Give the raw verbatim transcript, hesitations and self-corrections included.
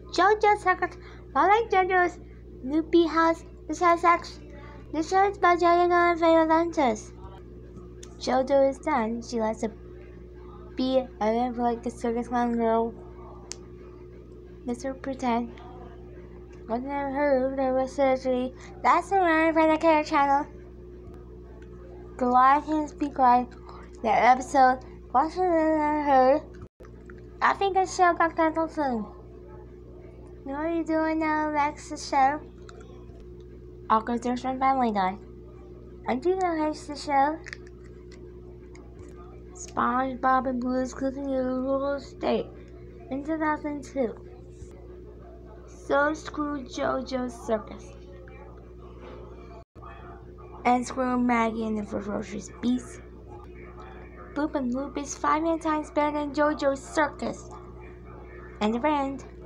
JoJo's Circus, I like JoJo's Loopy House. This has sex. This show is about JoJo and favorite dancers. JoJo is done. She likes to be a like the circus clown girl. Mister Pretend. Wasn't her there was surgery. That's the one for the Care channel. Goliath can speak right. That episode wasn't her. I think the show got canceled soon. You know what you're doing now, Lex, the show? Awkward There's from Family Guy. I do know host the show. SpongeBob and Blue's Clues in the Rural State in two thousand two. So Screw JoJo's Circus. And Screw Maggie and the Ferocious Beast. Boop and Loop is five million times better than JoJo's Circus. And the friend.